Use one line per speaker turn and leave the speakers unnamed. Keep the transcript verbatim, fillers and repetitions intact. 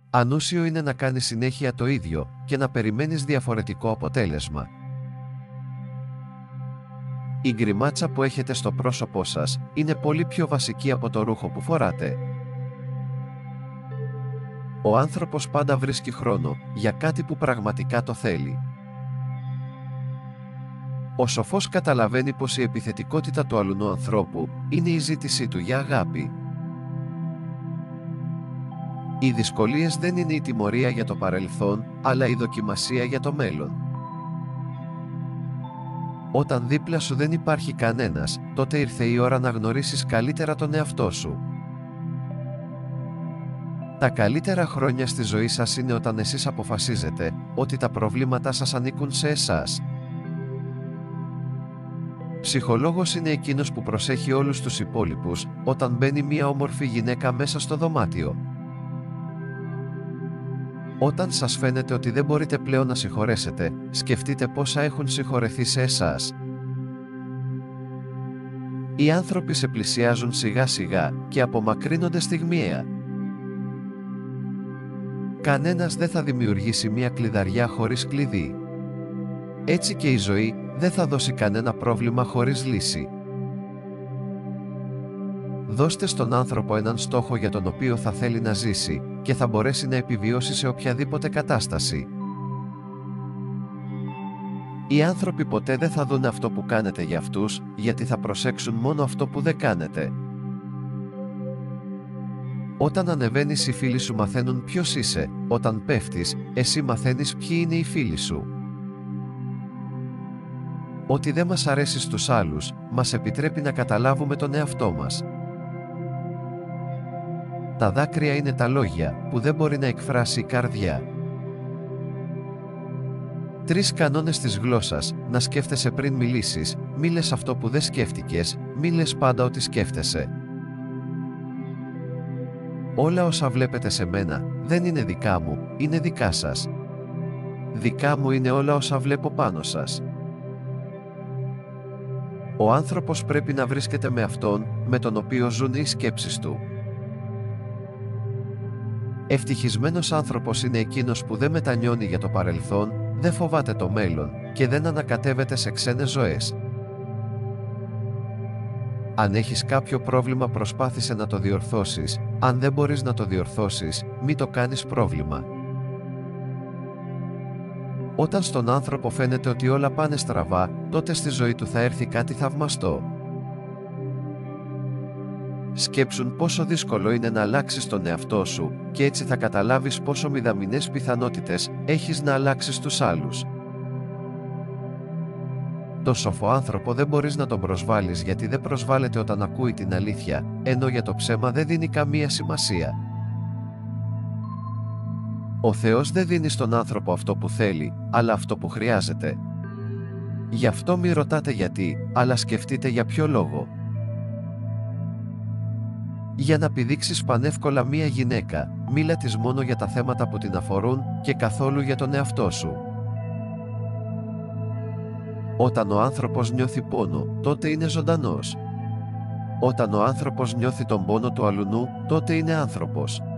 Ανούσιο είναι να κάνεις συνέχεια το ίδιο και να περιμένεις διαφορετικό αποτέλεσμα. Η γκριμάτσα που έχετε στο πρόσωπό σας είναι πολύ πιο βασική από το ρούχο που φοράτε. Ο άνθρωπος πάντα βρίσκει χρόνο για κάτι που πραγματικά το θέλει. Ο σοφός καταλαβαίνει πως η επιθετικότητα του αλουνού ανθρώπου είναι η ζήτησή του για αγάπη. Οι δυσκολίες δεν είναι η τιμωρία για το παρελθόν, αλλά η δοκιμασία για το μέλλον. Όταν δίπλα σου δεν υπάρχει κανένας, τότε ήρθε η ώρα να γνωρίσεις καλύτερα τον εαυτό σου. Τα καλύτερα χρόνια στη ζωή σας είναι όταν εσείς αποφασίζετε ότι τα προβλήματά σας ανήκουν σε εσάς. Ψυχολόγος είναι εκείνος που προσέχει όλους τους υπόλοιπους όταν μπαίνει μια όμορφη γυναίκα μέσα στο δωμάτιο. Όταν σας φαίνεται ότι δεν μπορείτε πλέον να συγχωρέσετε, σκεφτείτε πόσα έχουν συγχωρεθεί σε εσάς. Οι άνθρωποι σε πλησιάζουν σιγά σιγά και απομακρύνονται στιγμιαία. Κανένας δεν θα δημιουργήσει μια κλειδαριά χωρίς κλειδί. Έτσι και η ζωή δεν θα δώσει κανένα πρόβλημα χωρίς λύση. Δώστε στον άνθρωπο έναν στόχο για τον οποίο θα θέλει να ζήσει και θα μπορέσει να επιβιώσει σε οποιαδήποτε κατάσταση. Οι άνθρωποι ποτέ δεν θα δουν αυτό που κάνετε για αυτούς, γιατί θα προσέξουν μόνο αυτό που δεν κάνετε. Όταν ανεβαίνεις, οι φίλοι σου μαθαίνουν ποιος είσαι. Όταν πέφτεις, εσύ μαθαίνεις ποιοι είναι οι φίλοι σου. Ό,τι δεν μας αρέσει στους άλλους, μας επιτρέπει να καταλάβουμε τον εαυτό μας. Τα δάκρυα είναι τα λόγια που δεν μπορεί να εκφράσει η καρδιά. Τρεις κανόνες της γλώσσας: να σκέφτεσαι πριν μιλήσεις, μη λες αυτό που δεν σκέφτηκες, μη λες πάντα ότι σκέφτεσαι. Όλα όσα βλέπετε σε μένα δεν είναι δικά μου, είναι δικά σας. Δικά μου είναι όλα όσα βλέπω πάνω σας. Ο άνθρωπος πρέπει να βρίσκεται με αυτόν με τον οποίο ζουν οι σκέψεις του. Ευτυχισμένος άνθρωπος είναι εκείνος που δεν μετανιώνει για το παρελθόν, δεν φοβάται το μέλλον και δεν ανακατεύεται σε ξένες ζωές. Αν έχεις κάποιο πρόβλημα, προσπάθησε να το διορθώσεις. Αν δεν μπορείς να το διορθώσεις, μη το κάνεις πρόβλημα. Όταν στον άνθρωπο φαίνεται ότι όλα πάνε στραβά, τότε στη ζωή του θα έρθει κάτι θαυμαστό. Σκέψουν πόσο δύσκολο είναι να αλλάξεις τον εαυτό σου και έτσι θα καταλάβεις πόσο μηδαμινές πιθανότητες έχεις να αλλάξεις τους άλλους. Το σοφό άνθρωπο δεν μπορείς να τον προσβάλεις, γιατί δεν προσβάλλεται όταν ακούει την αλήθεια, ενώ για το ψέμα δεν δίνει καμία σημασία. Ο Θεός δεν δίνει στον άνθρωπο αυτό που θέλει, αλλά αυτό που χρειάζεται. Γι' αυτό μη ρωτάτε γιατί, αλλά σκεφτείτε για ποιο λόγο. Για να πηδήξεις πανεύκολα μία γυναίκα, μίλα της μόνο για τα θέματα που την αφορούν και καθόλου για τον εαυτό σου. Όταν ο άνθρωπος νιώθει πόνο, τότε είναι ζωντανός. Όταν ο άνθρωπος νιώθει τον πόνο του αλουνού, τότε είναι άνθρωπος.